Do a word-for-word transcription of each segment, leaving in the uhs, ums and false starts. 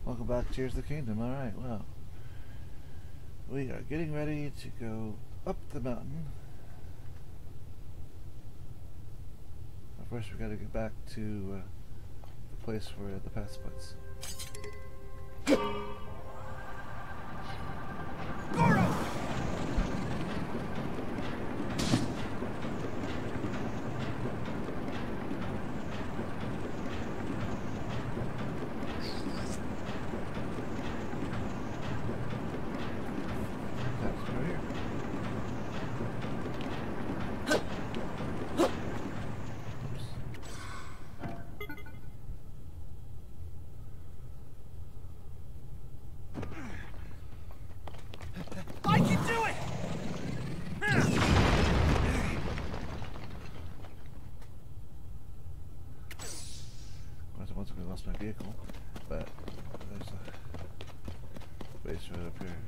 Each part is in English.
Welcome back, Tears of the Kingdom. Alright, well. We are getting ready to go up the mountain. But first we gotta get back to uh, the place where the path splits. Goro! Once I lost my vehicle, but there's a base right up here.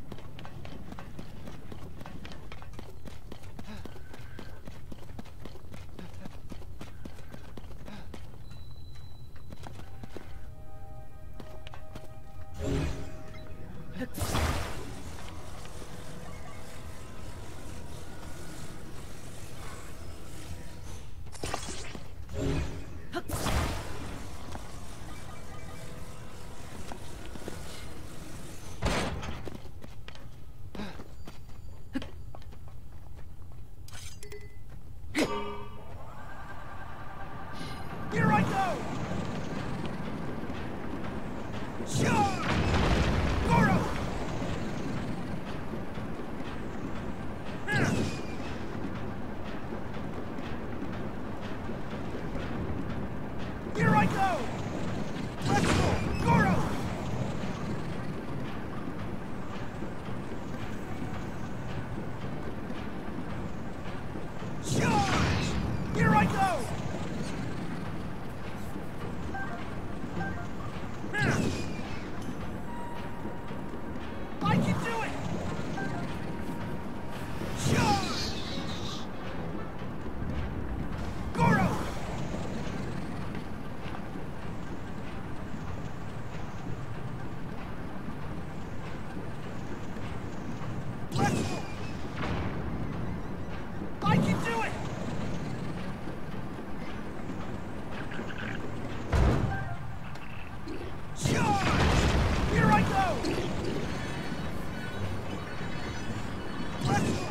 Here I go! Sure! Goro! Here I go! Let's go! Goro! Charge! Here I go! I can do it! Charge! Goro! Let's go! I can do it! Charge! Here I go! Let's go!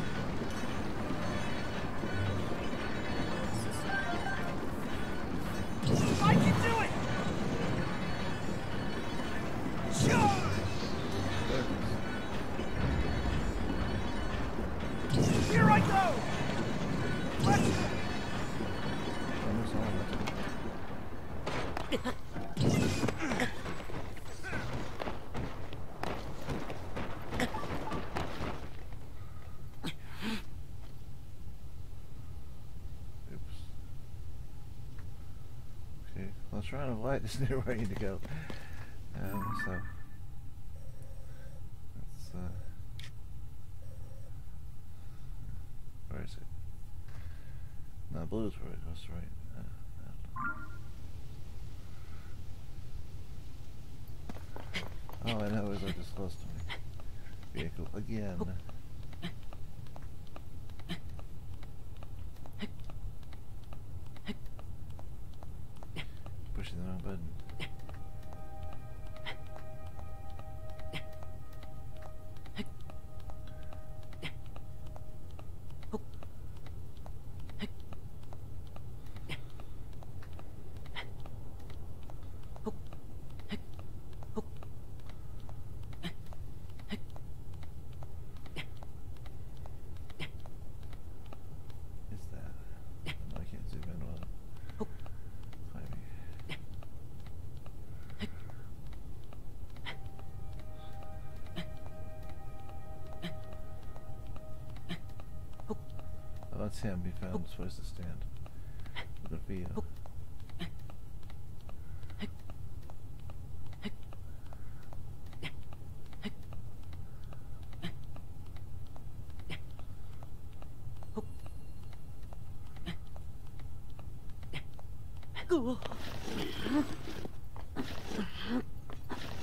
I can do it! Charge! Here I go! Let's go! I was trying to light this near where I need to go. Um, so that's uh, where is it? No, blue's where it goes, right? Uh, All I know is I just lost my vehicle again. Pushing the wrong button. Is that? No, I can't zoom in on it. Climbing. Oh, that's him. He found supposed to stand. With a feel. Cool.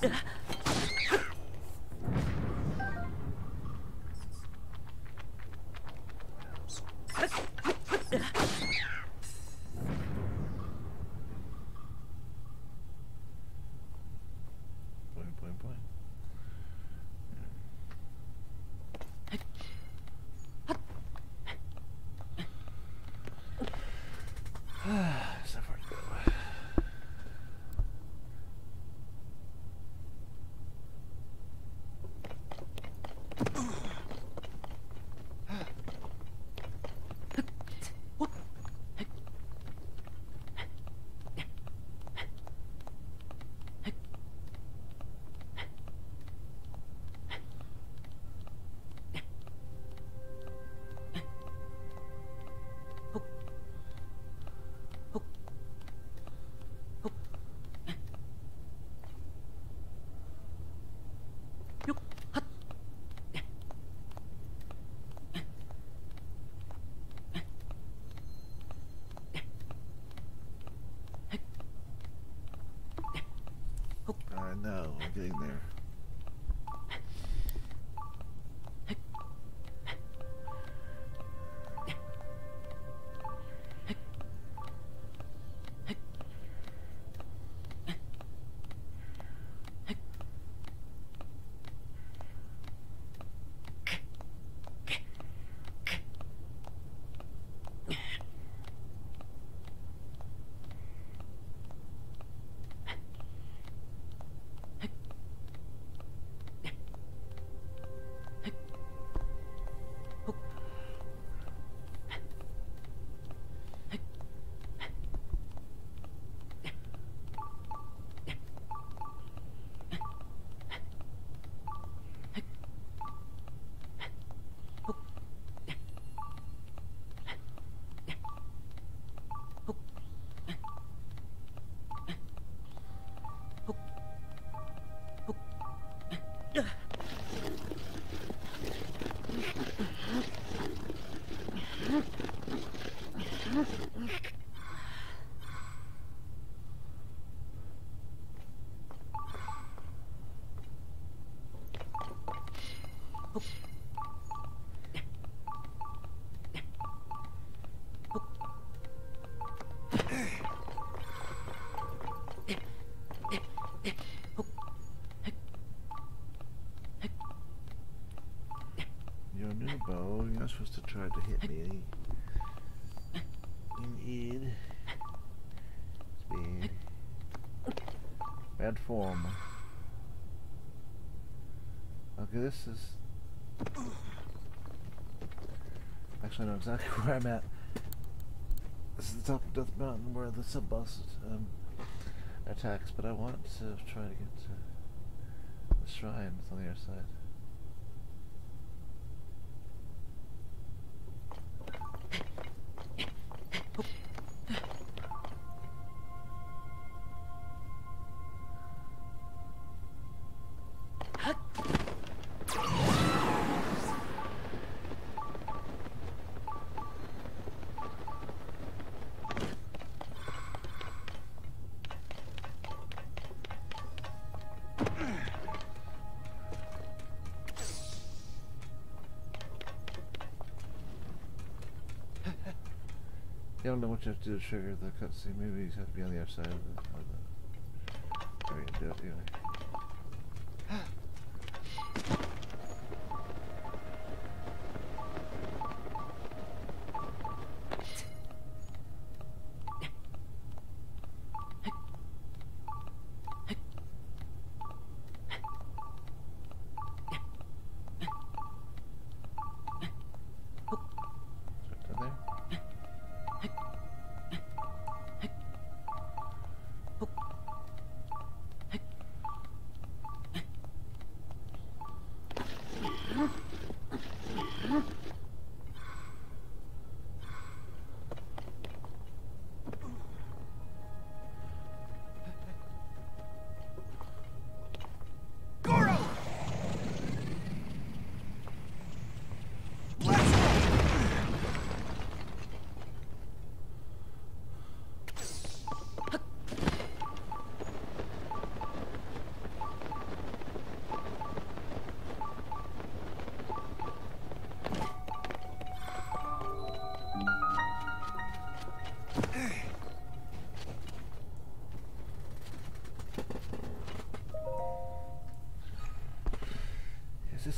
So far to go. I know, we're getting there. Yonubo, you're not supposed to try to hit me. Indeed. Speed. Bad form. Okay, this is... Actually, I know exactly where I'm at. This is the top of Death Mountain where the sub-boss um, attacks, but I want to try to get to the shrine. It's on the other side. I don't know what you have to do to trigger the cutscene. Maybe you have to be on the other side of the... Of the there you do it anyway.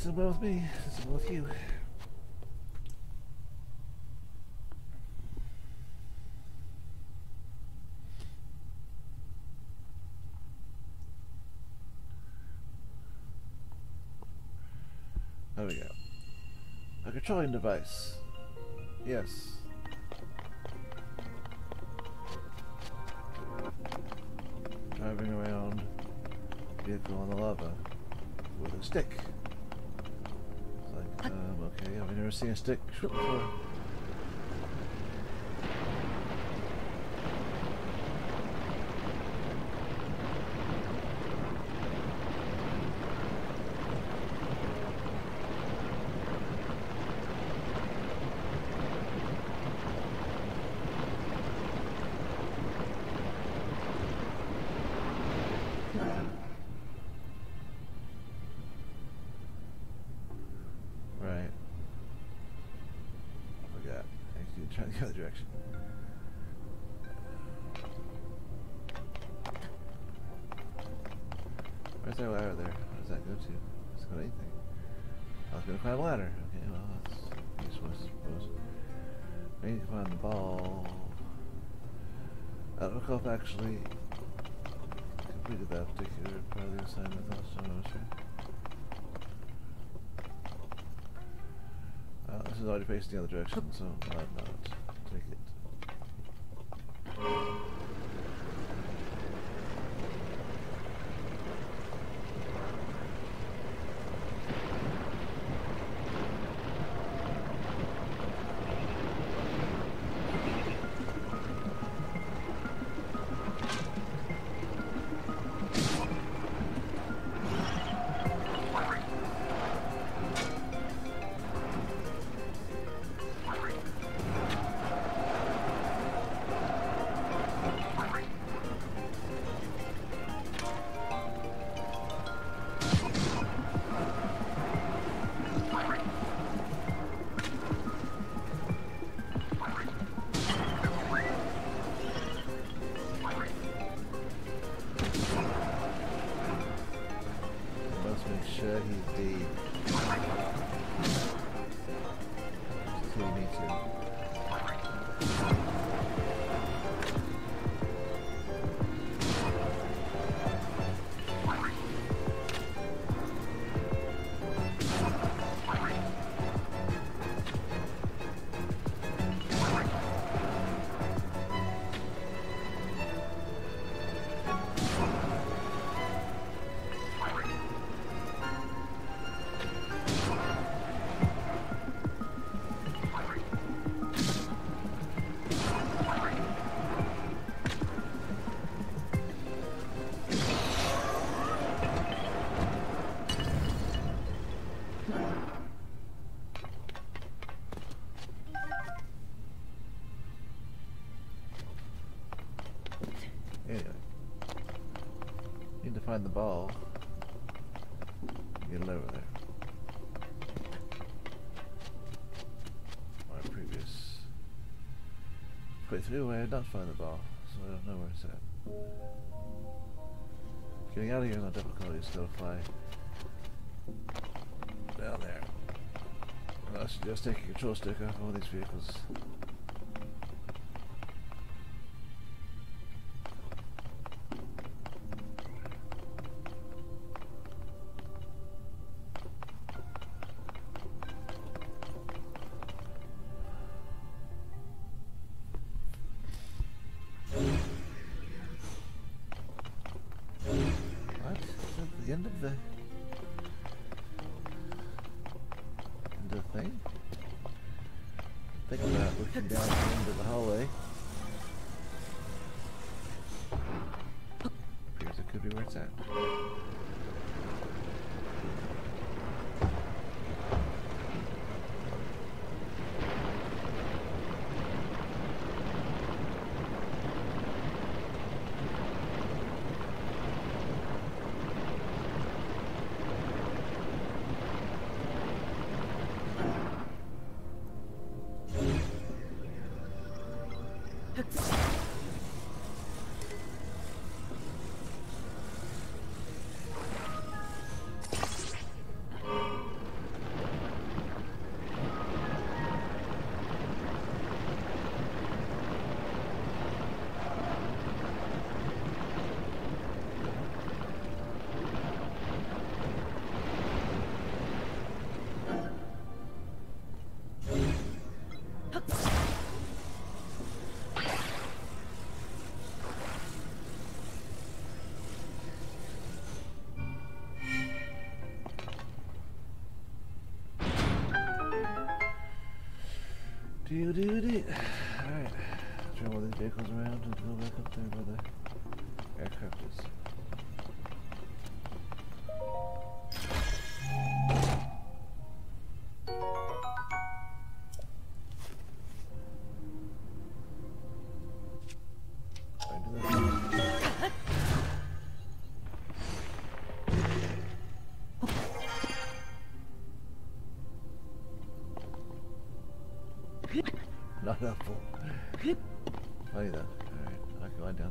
This is well with me. This is well with you. There we go. A controlling device. Yes. Driving around vehicle on the lava with a stick. It's like, um, okay, I've never seen a stick before. Trying to go the other direction. Where's that ladder there? Where does that go to? Does it go to anything? I was going to climb a ladder. Okay, well, that's useful, I suppose. I need to find the ball. I don't recall if I actually completed that particular part of the assignment. I thought so, I'm not sure. Uh, this is already facing the other direction, so why not take it? Sure he's dead. Just kill me too. Anyway, need to find the ball. Get it over there. My previous playthrough, I had not found the ball, so I don't know where it's at. Getting out of here is not difficult. You just gotta fly down there. Well, I suggest taking a control stick off all these vehicles. The end of the end of the thing? Think about looking down the end of the hallway. Appears it could be where it's at. Do do do. Alright. Turn all these vehicles around and go back up there where the aircraft is. Not helpful. Funny though. Alright, I can lie down.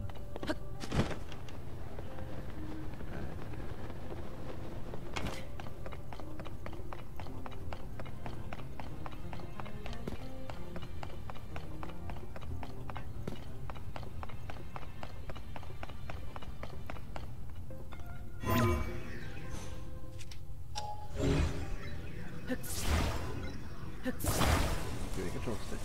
Give me a control stick.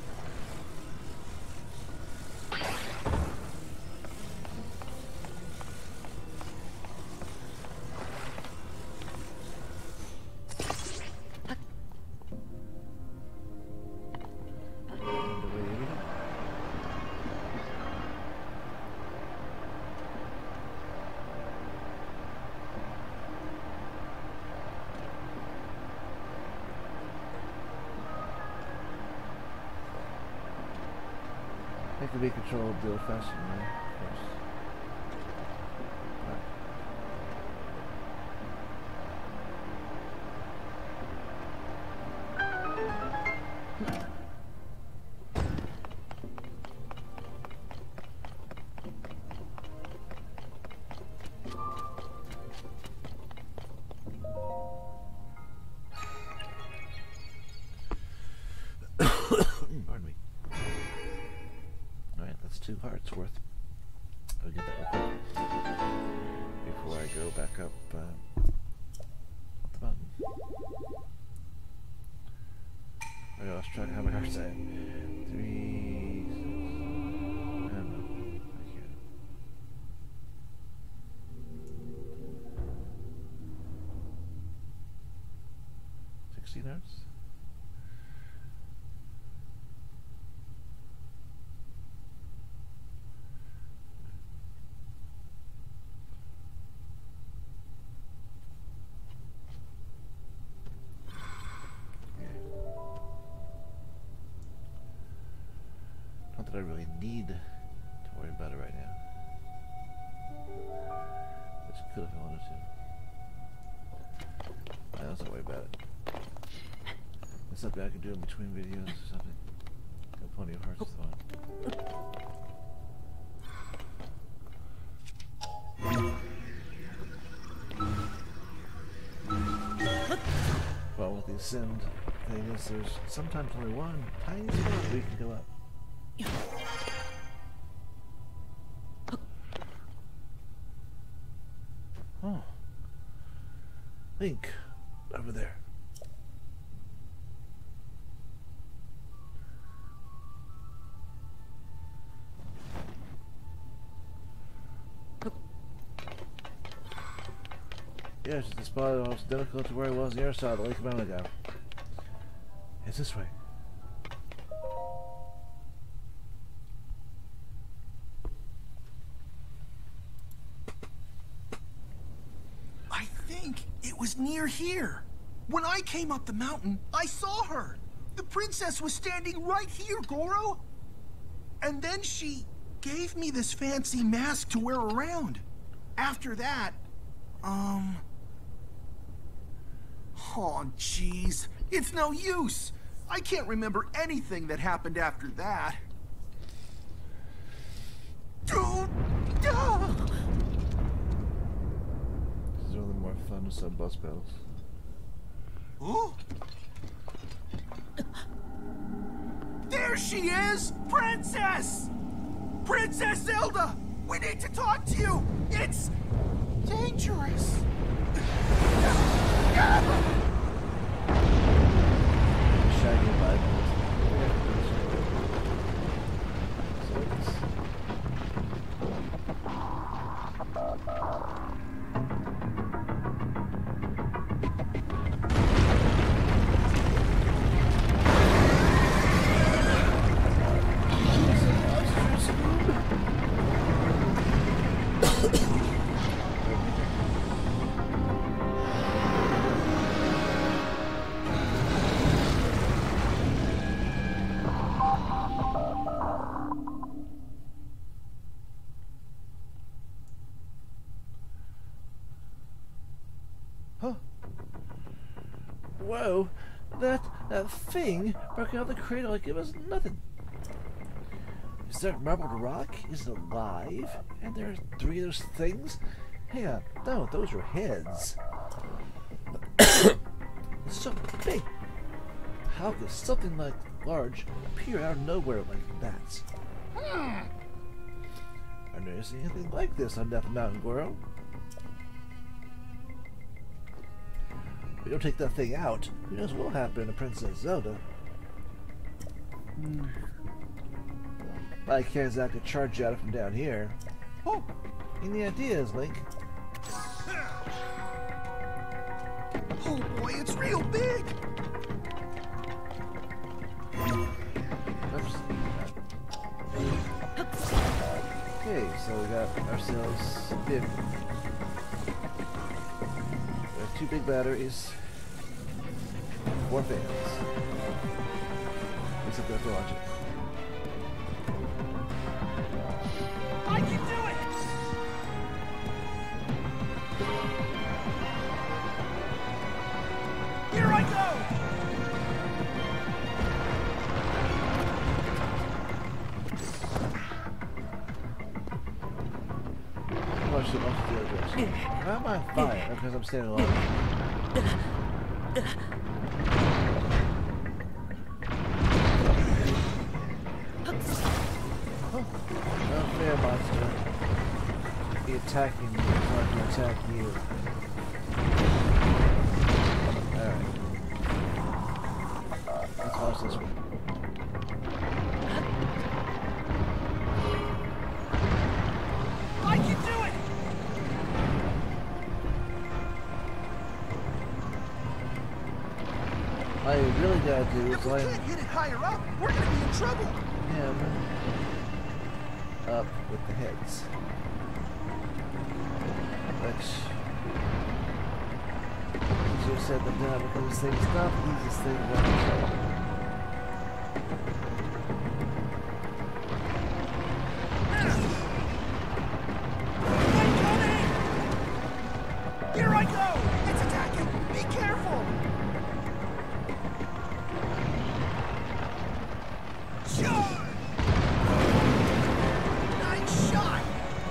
It can be controlled the old-fashioned way, of course. Right. Pardon me. Alright, that's two hearts worth. I'll get that real quick before I go back up uh, the mountain. I lost track of how many hearts I have. Three. I don't know. I can't. Sixteen hearts? Not that I really need to worry about it right now. I just could if I wanted to. I don't worry about it. There's something I can do in between videos or something. Got plenty of hearts to throw. Well, with the ascend thing is there's sometimes only one tiny spot where you can go up. Oh. Link. Over there. Yeah, it's just a spot almost identical to where I was on the other side of the lake a moment ago. It's this way. I think it was near here. When I came up the mountain, I saw her. The princess was standing right here, Goro. And then she gave me this fancy mask to wear around. After that, um... oh, jeez. It's no use. I can't remember anything that happened after that. Dude! Ah! These are a little more fun with some boss battles. Ooh. There she is! Princess! Princess Zelda! We need to talk to you! It's dangerous! Shaggy Bibles. Whoa! That that thing broke out of the cradle like it was nothing. Is that marbled rock? Is it alive? And there are three of those things? Hang on. No, those are heads. It's so big. How could something like large appear out of nowhere like that? Hmm. I've never seen anything like this on Death Mountain, Goro. If we don't take that thing out, who knows what will happen to Princess Zelda? Hmm. I can't exactly charge you at it from down here. Oh, any ideas, Link? Oh boy, it's real big! Oops. Okay, so we got ourselves big. We have two big batteries, four fans. Except we have to launch it. I can do it! Here I go! Oh, shit, off the other direction. Why am I on fire? Because I'm standing alone. Oh, no fair, monster. Be attacking me so I can attack you. Alright. Let's watch this one. I can do it! All you really gotta do is If we line can't hit it higher up, we're gonna be in trouble! him up with the heads. Which easier said than done because this thing's not the easiest thing to control. Here I go! It's attacking! Be careful! Charge! Nice shot!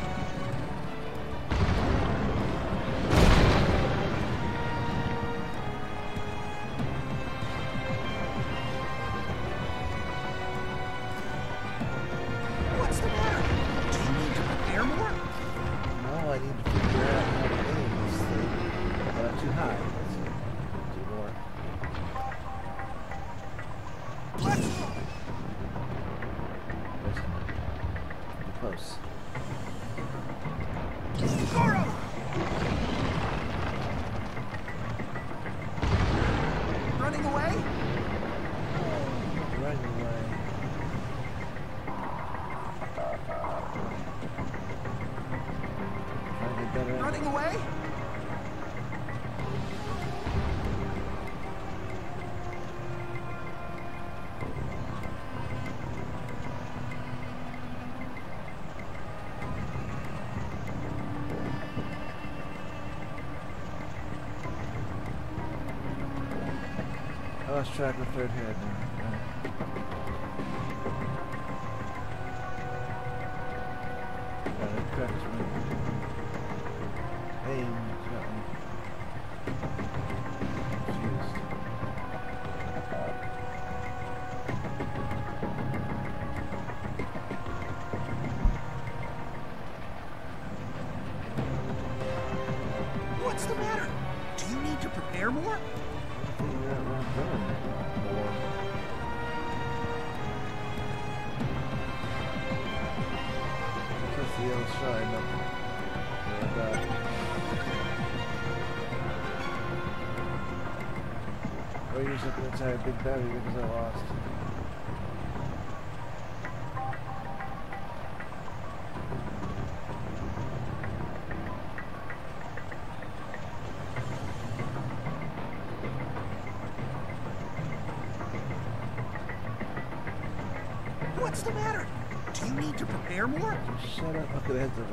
What's the matter? Do you need to prepare more? Now I need to figure out how to aim this thing. Uh, too high. Let's do more. Let's go! Too close. Goro! Running away? Running away. Trying to get better at Running away? I lost track of the third head now. Right. Got it correct. Aim. Got me confused. What's the matter? Do you need to prepare more? Figure out where I'm going more. That's the other side, nothing. Like that. Or use up an entire big battery because I lost. What's the matter? Do you need to prepare more? Just shut up. Okay, the head's over.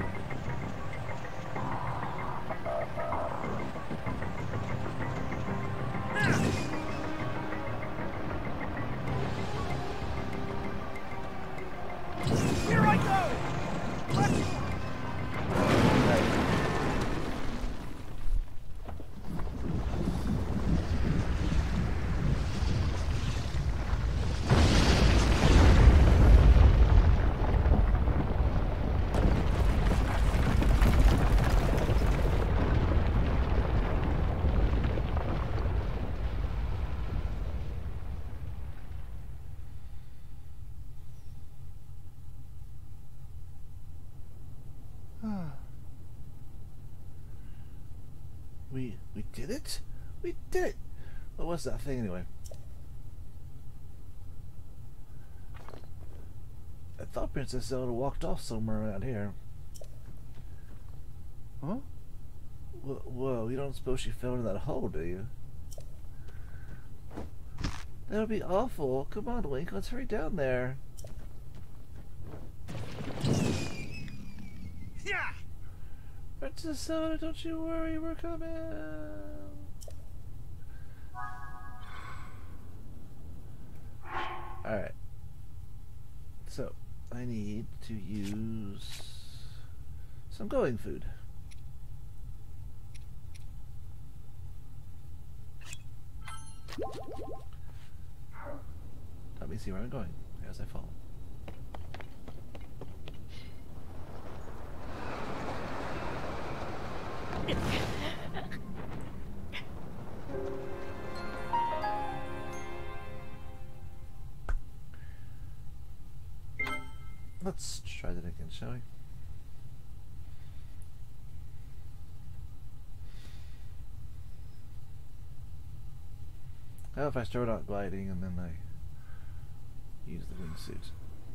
We did it? We did it! What was that thing anyway? I thought Princess Zelda walked off somewhere around here. Huh? Whoa, whoa, you don't suppose she fell in that hole, do you? That would be awful. Come on, Link, let's hurry down there. Yeah. Princess Zelda, don't you worry, we're coming. Alright. So, I need to use some going food. Let me see where I'm going as I fall. Let's try that again, shall we? How if I start out gliding and then I use the wingsuit?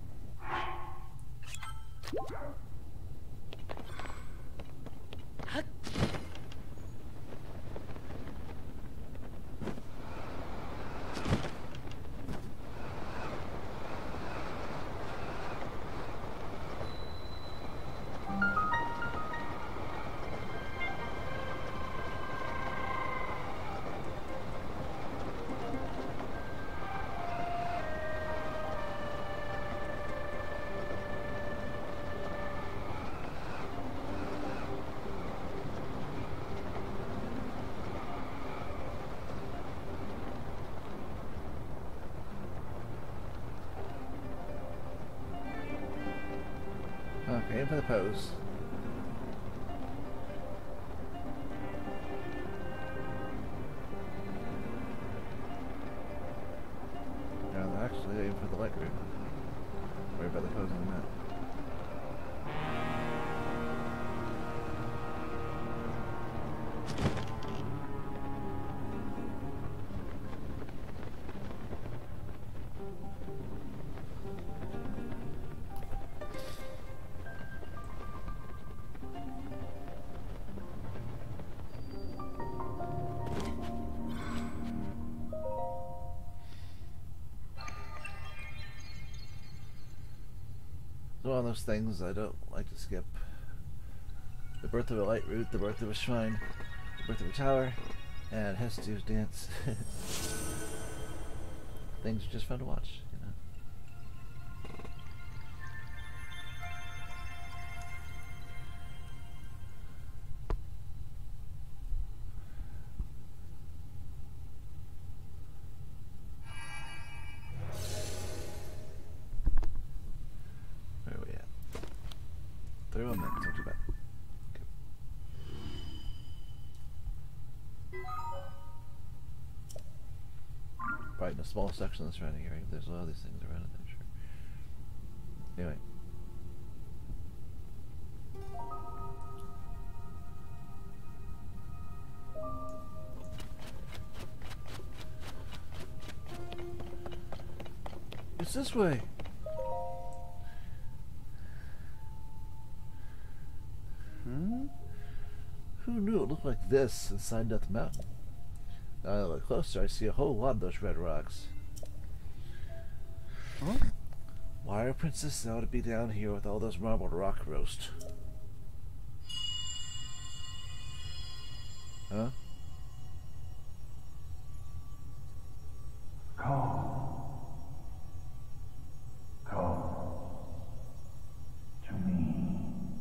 Okay, aim for the pose. Now, actually, aim for the light room. Worry about the pose on the map. One of those things I don't like to skip. The birth of a light route, the birth of a shrine, the birth of a tower, and Hestu's dance. Things are just fun to watch, you know. thirty-one minutes, not too bad. Okay. Probably in a small section of the surrounding area. There's a lot of these things around it, I'm sure. Anyway. It's this way. Hmm? Who knew it looked like this inside Death Mountain? Now I look closer, I see a whole lot of those red rocks. Huh? Why are Princess Zelda be down here with all those marbled rock roast? Huh? Come. Come. To me.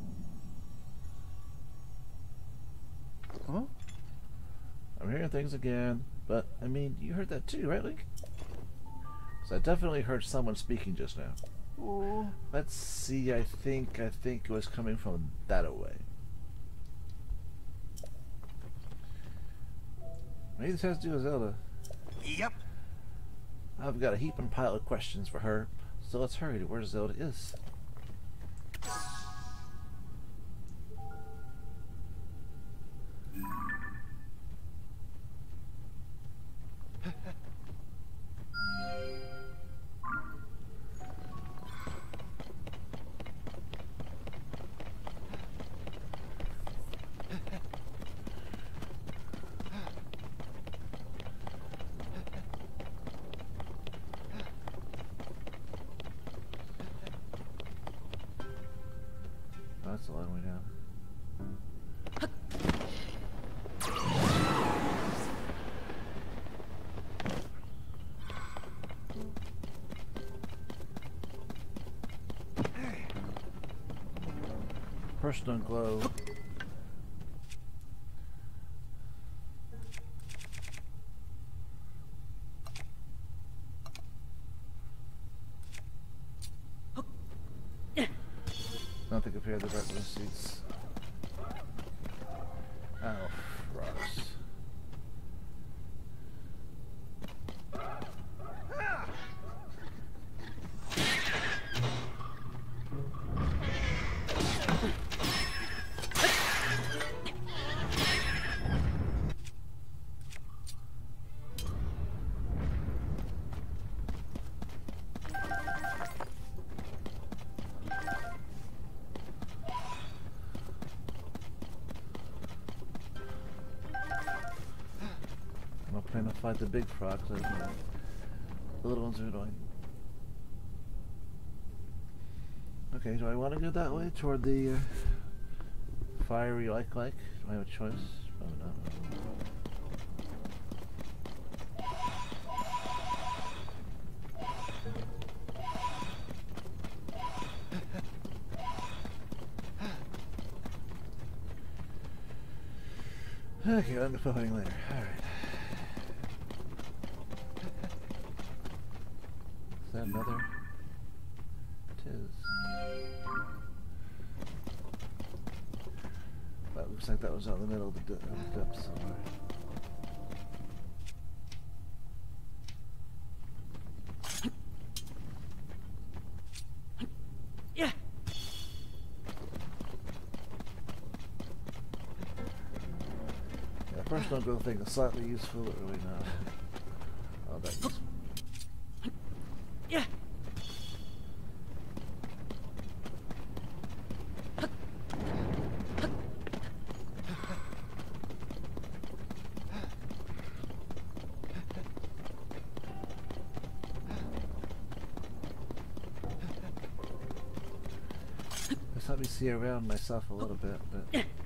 Huh? I'm hearing things again, but, I mean, you heard that too, right, Link? So I definitely heard someone speaking just now. Oh. Let's see, I think, I think it was coming from that away. Maybe this has to do with Zelda. Yep. I've got a heap and pile of questions for her, so let's hurry to where Zelda is. that's a long way down. Personal glow. Nothing compared to the darkness seats. Oh, rocks. Trying to fight the big frogs. The little ones are annoying. Okay, do I want to go that way toward the uh, fiery like like? Do I have a choice? Probably not. Okay, I'm fighting later. Alright. Is that another? It is. That looks like that was out in the middle of the, of the depths somewhere. Yeah. Yeah, personal growth thing is slightly useful, but really not all that useful. Yeah. Just let me see around myself a little bit, but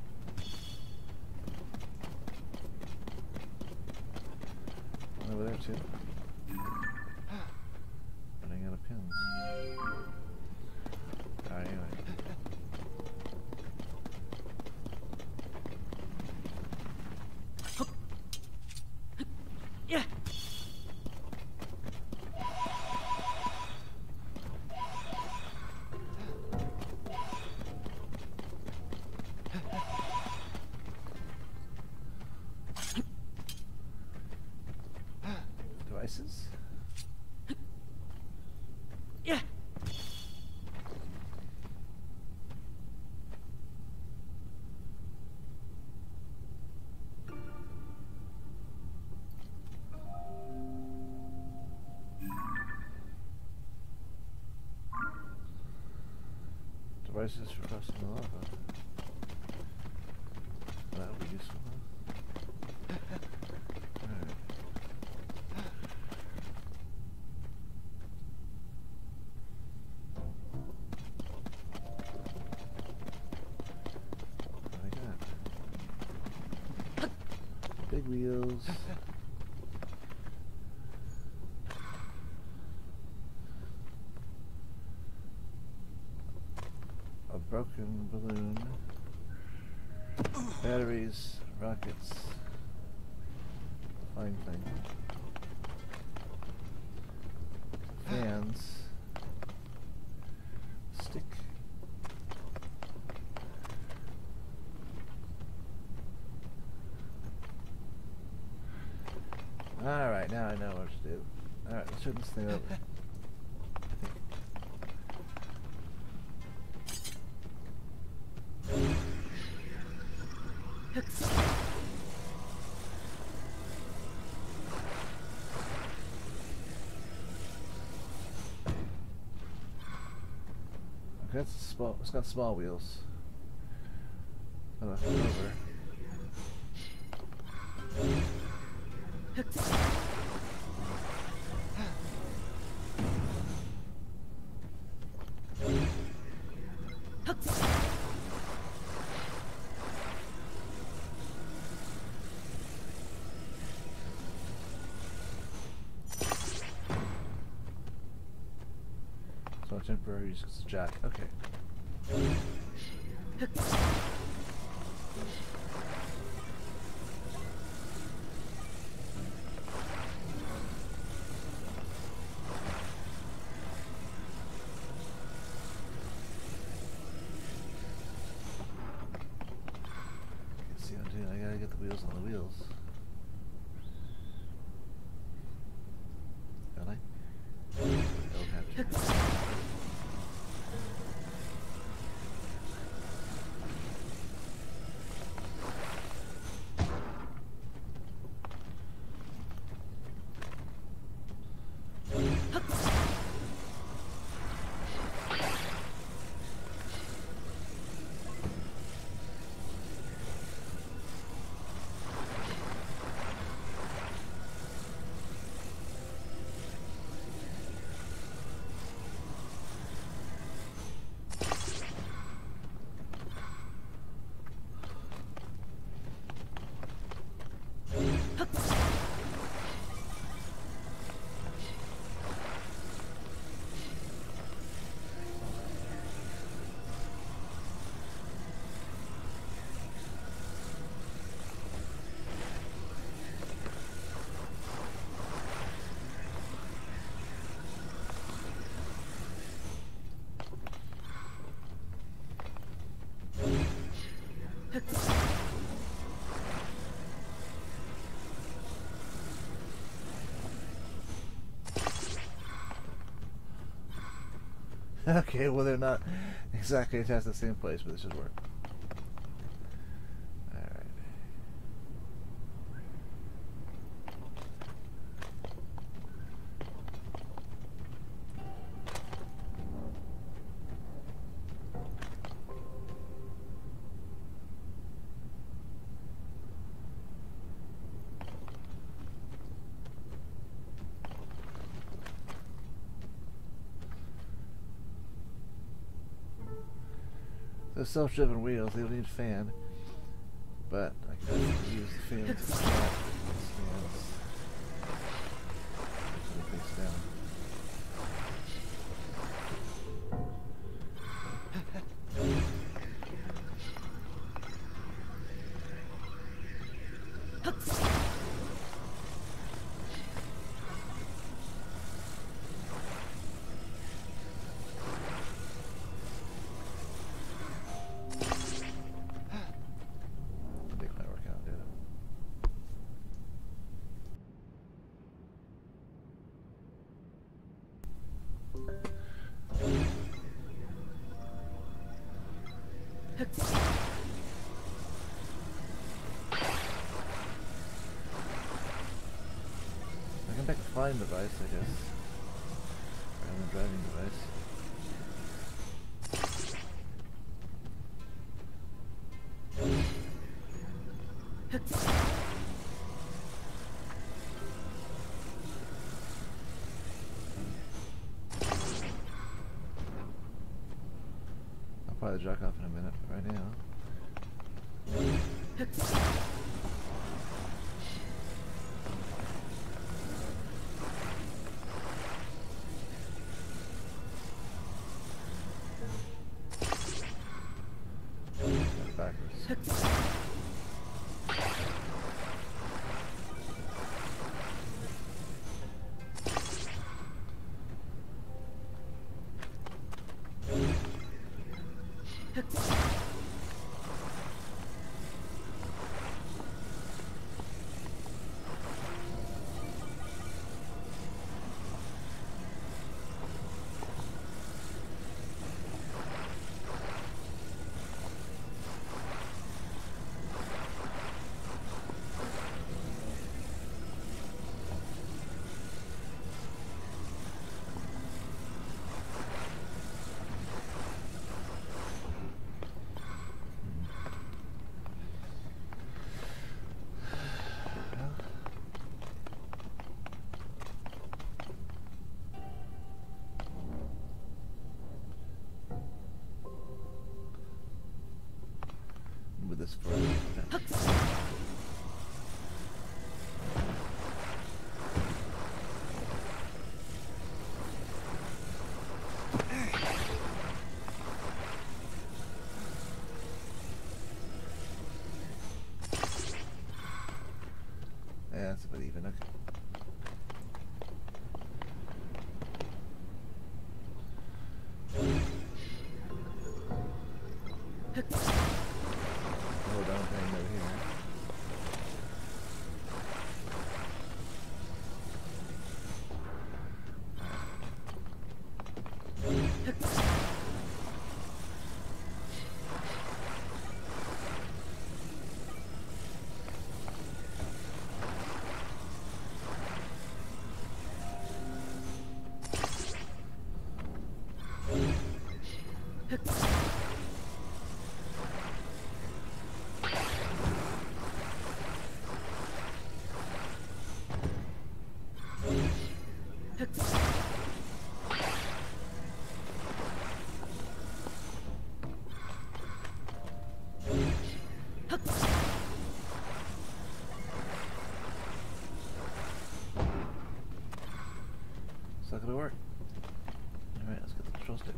over there too. Running out of pins. Alright, anyway. Yeah. Devices? Yeah. Devices for crossing the lava. That would be useful, huh? Alright. What do I got? Big wheels. A broken balloon. Batteries, rockets. Fine thing. Fans. Stick. Alright, now I know what to do. Alright, let's turn this thing over. Okay, it's small. It's got small wheels. I'm gonna flip over. temporary use as a jack. Okay. See what I'm doing? I gotta get the wheels on the wheels. Got I? Don't have to. Okay, well they're not exactly attached to the same place, but this should work. Alright. Those self-driven wheels, they don't need a fan, but I can use the fan to stop the stands. Face down. I can pick a flying device, I guess. Rather than driving device. I'll probably jack off in a minute, but right now. Backwards. With this for Hold on, thing over here. It's not gonna work. Alright, let's get the control stick.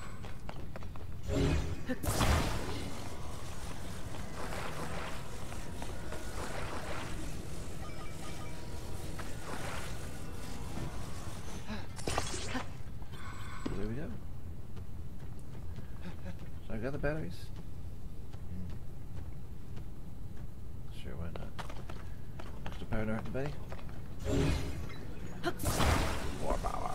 There we go. So I got the batteries. Sure, why not? Extra power north, buddy. More power.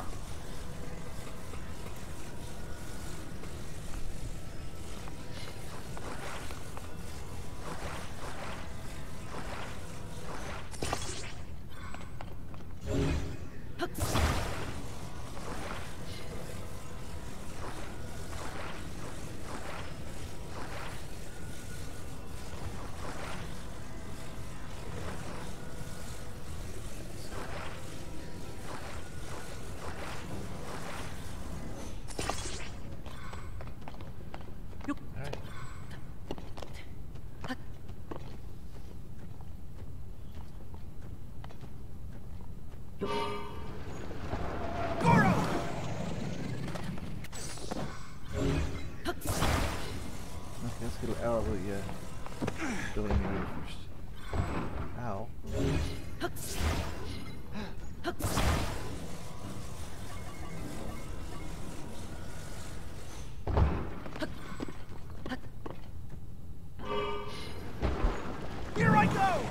Goro! Okay, let's get out of the uh, building area first. Ow. Here I go!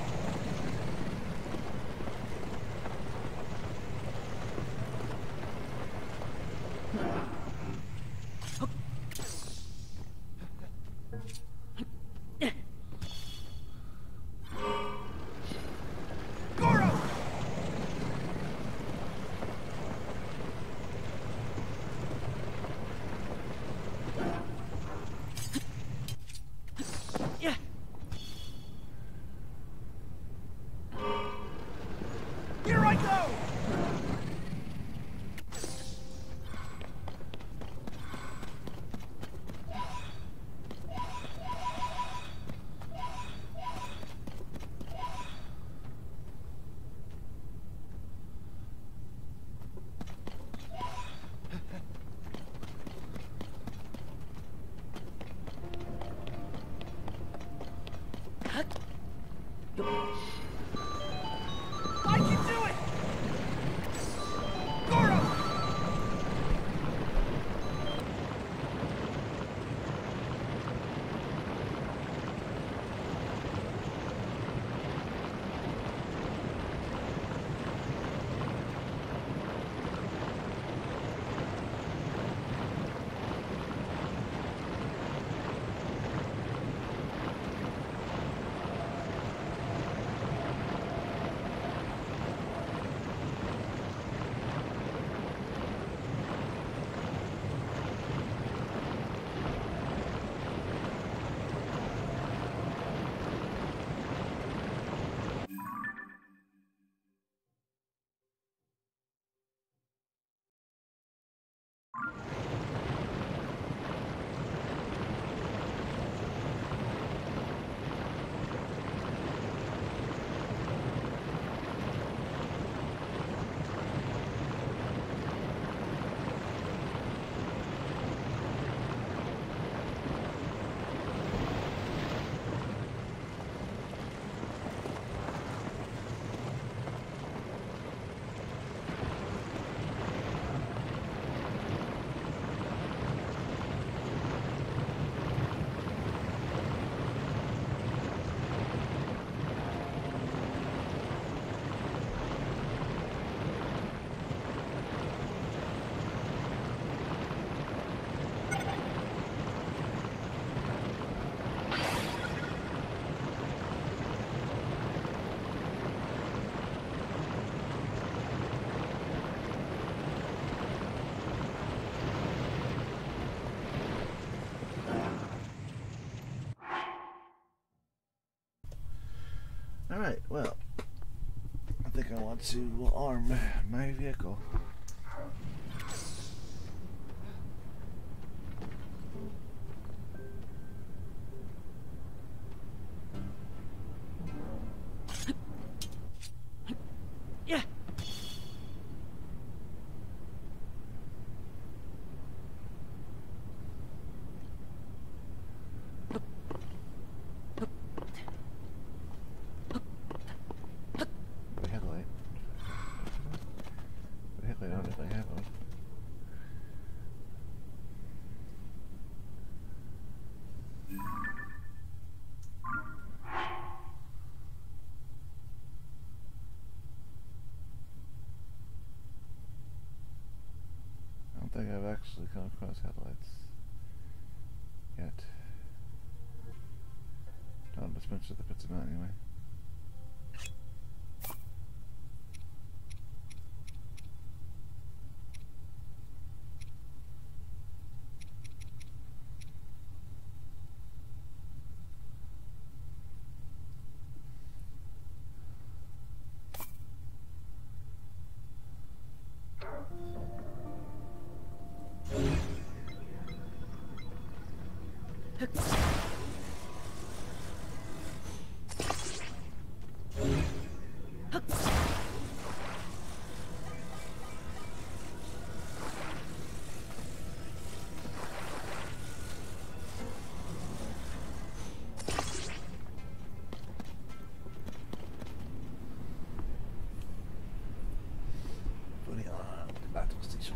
Goro! Yeah. Here I go! I can do it! Goro! Alright, well, I think I want to arm my vehicle. Yeah. We have light. We have light on if I have one. I don't think I've actually come across headlights yet. Not on this bunch of the pits about anyway. Putting on the battle station.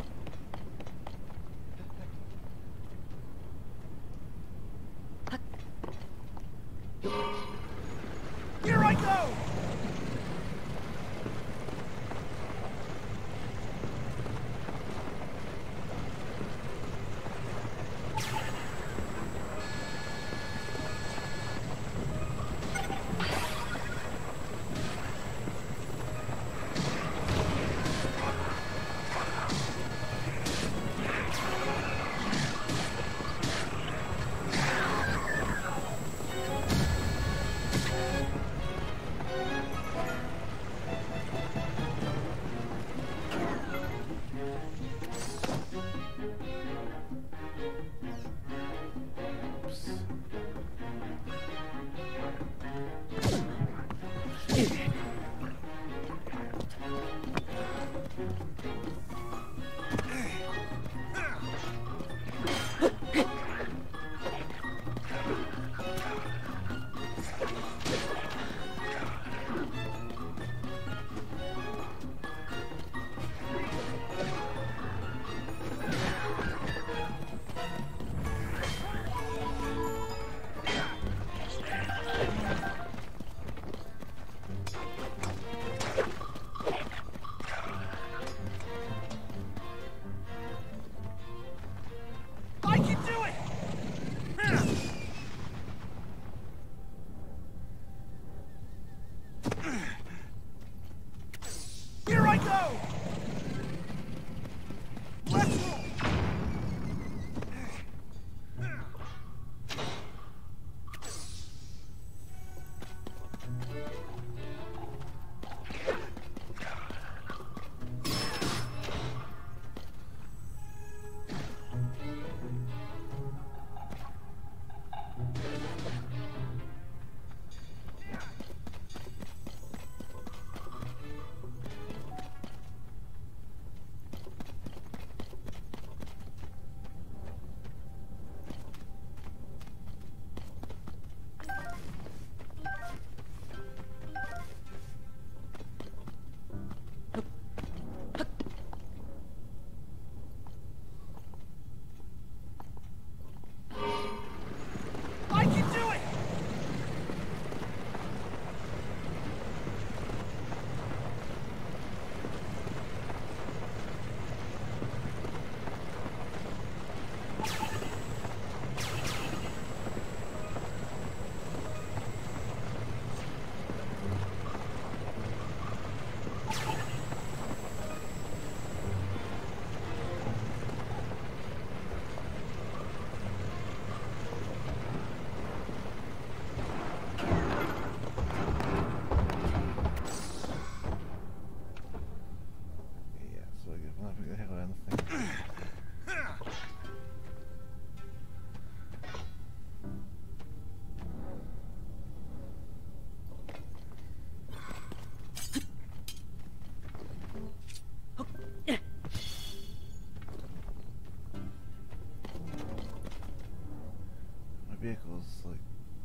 vehicles like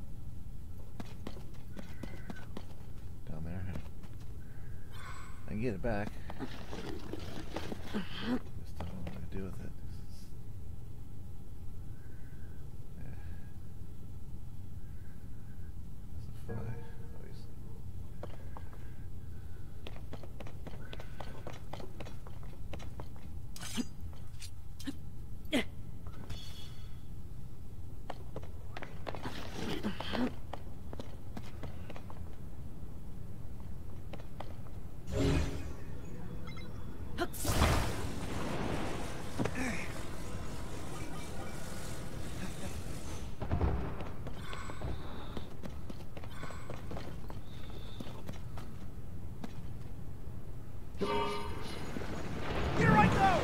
down there. I can get it back. Just don't know what to do with it. This is, yeah. Doesn't fly, obviously. Here I go!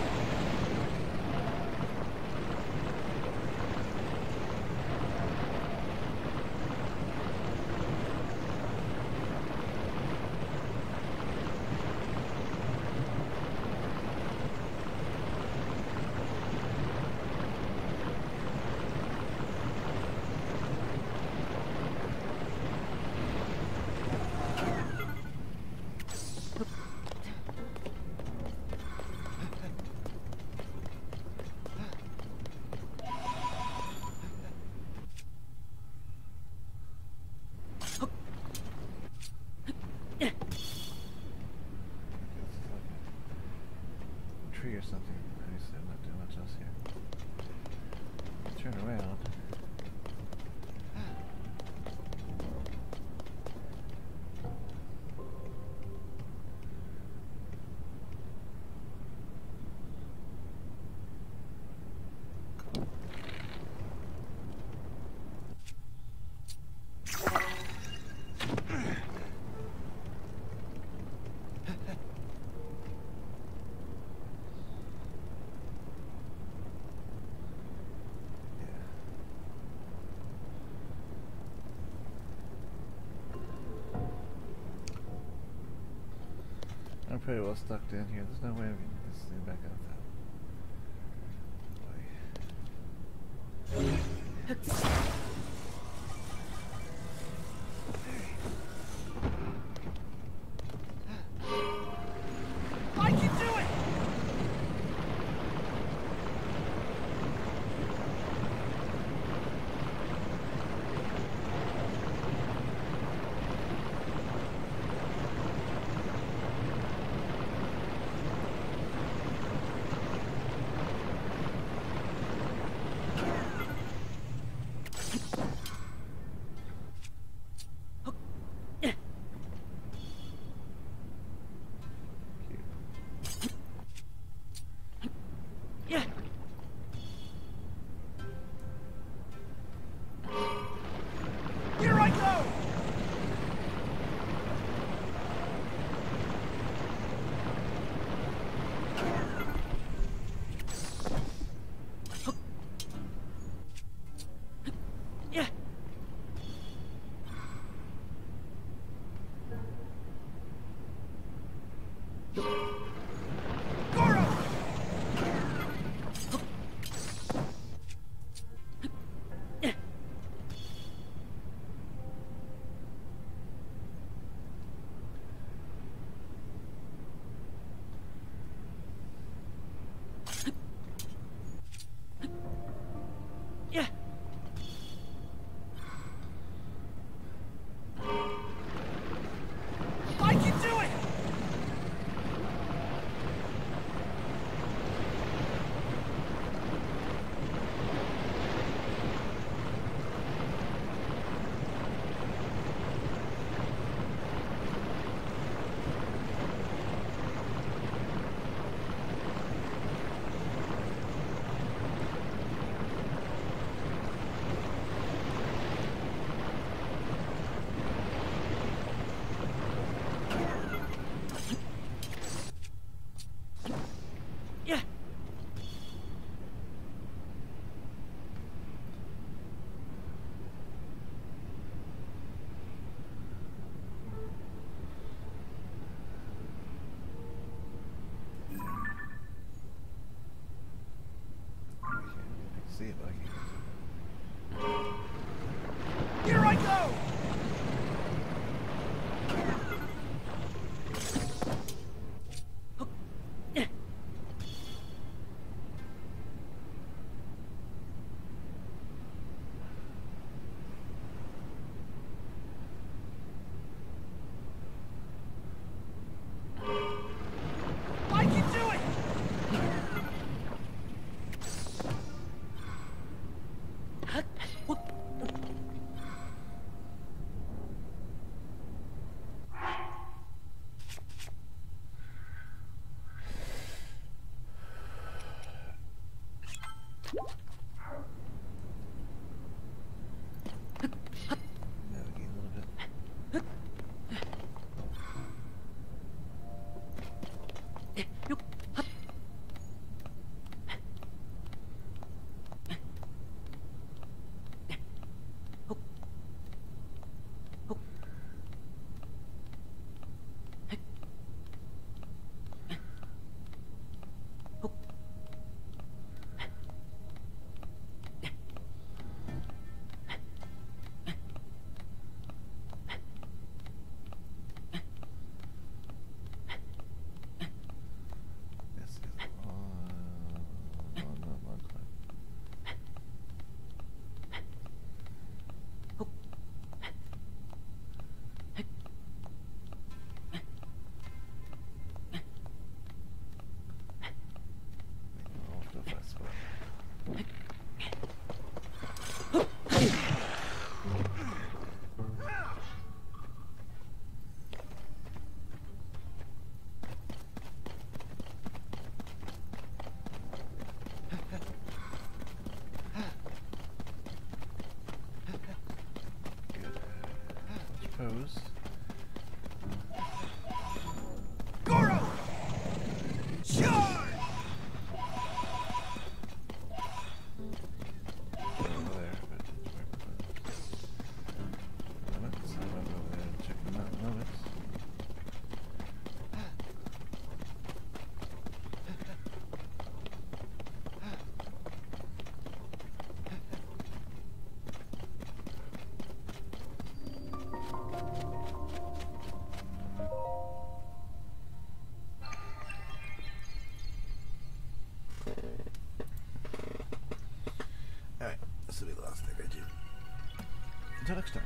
Tree or something. Obviously, I'm not doing much else here. Turn around. I'm pretty well stuck down here. There's no way I'm getting this thing back out that way. I can do it! Here I go! See it, but I can't. Navigate a little bit. This is on, on, on, on climb. Maybe off to a fast spot. Good. Pose. Goro! Charge! Over there, but limits. I went over there and check them out. Limits. Alright, this will be the last thing I do. Until next time.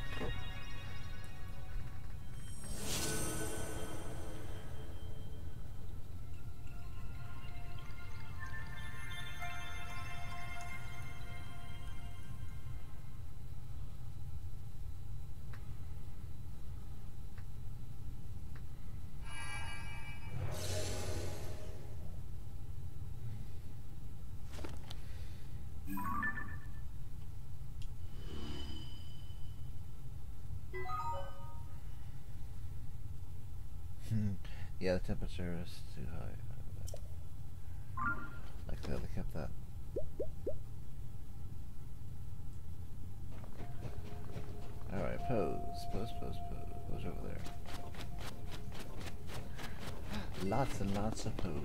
Hmm. Yeah, the temperature is too high. Like that, they kept that. Alright, pose. Pose, pose, pose. Pose over there. Lots and lots of pose.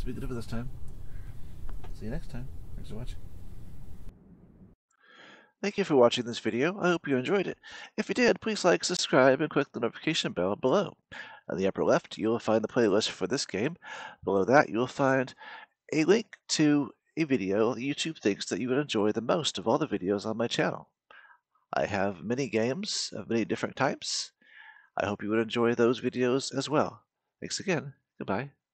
be good for this time. See you next time. Thanks for watching. Thank you for watching this video. I hope you enjoyed it. If you did, please like, subscribe, and click the notification bell below. On the upper left, you will find the playlist for this game. Below that, you will find a link to a video YouTube thinks that you would enjoy the most of all the videos on my channel. I have many games of many different types. I hope you would enjoy those videos as well. Thanks again. Goodbye.